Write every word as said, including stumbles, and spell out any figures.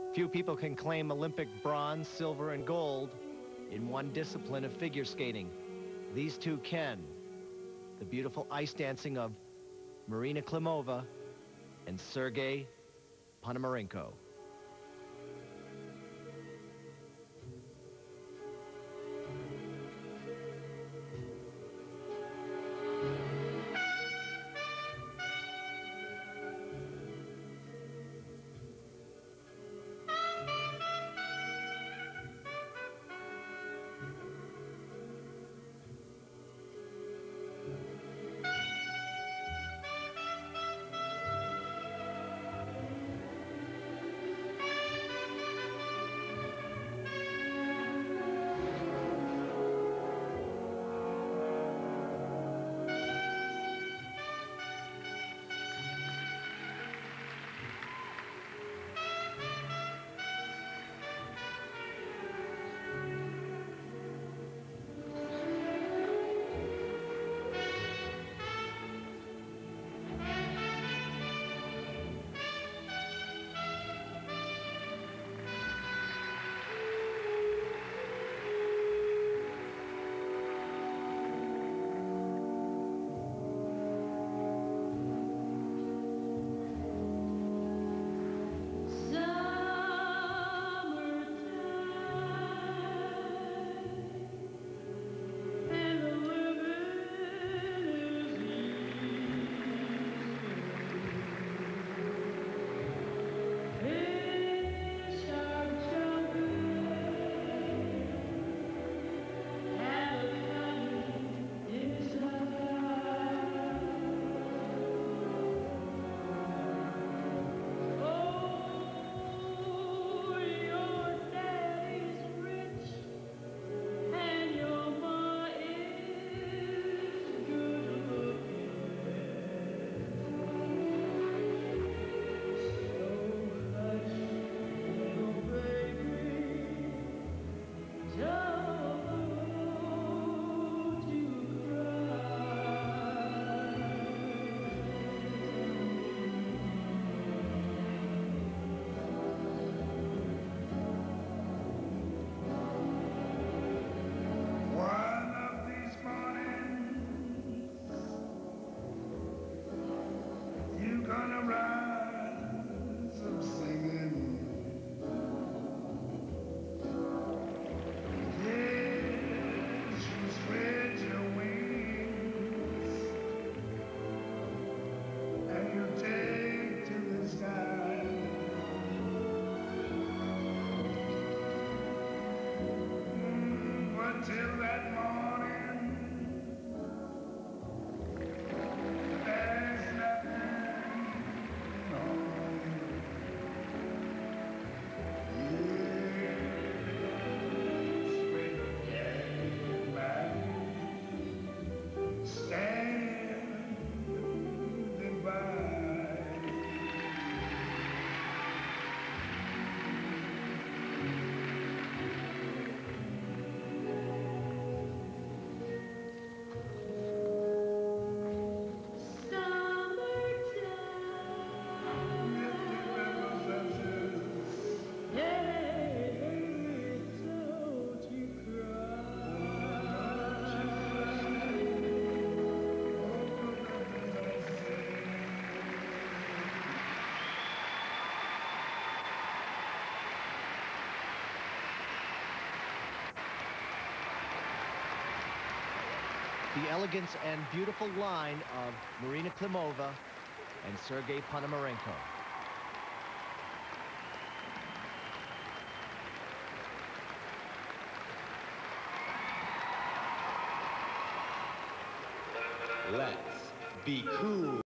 Few people can claim Olympic bronze, silver, and gold in one discipline of figure skating. These two can. The beautiful ice dancing of Marina Klimova and Sergei Ponomarenko. Gonna rise up singing. Yes, you spread your wings and you take to the sky. Mm, but till that morning, there's nothing. The elegance and beautiful line of Marina Klimova and Sergei Ponomarenko. Let's be cool.